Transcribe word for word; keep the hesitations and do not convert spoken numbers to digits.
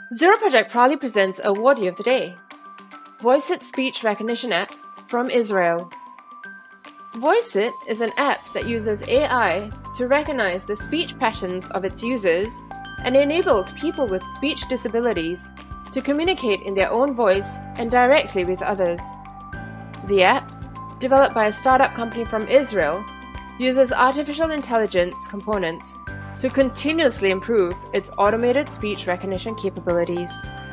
Zero Project proudly presents Awardee of the Day, Voiceitt speech recognition app from Israel. Voiceitt is an app that uses A I to recognize the speech patterns of its users and enables people with speech disabilities to communicate in their own voice and directly with others. The app, developed by a startup company from Israel, uses artificial intelligence components to continuously improve its automated speech recognition capabilities.